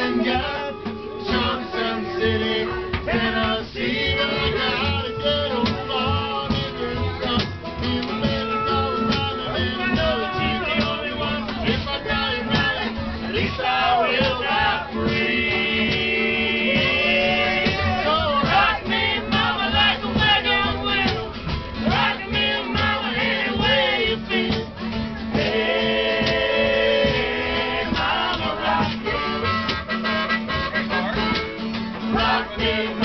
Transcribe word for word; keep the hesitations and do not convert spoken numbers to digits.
and got Johnson City, Tennessee, but I gotta get on far in the sun. People better go around and let them know that you're the only one. If I die right, at least I will die free. So rock me, mama, like a wagon wheel. Rock me, mama, any way you feel. Hey, mama, rock me. Rock me,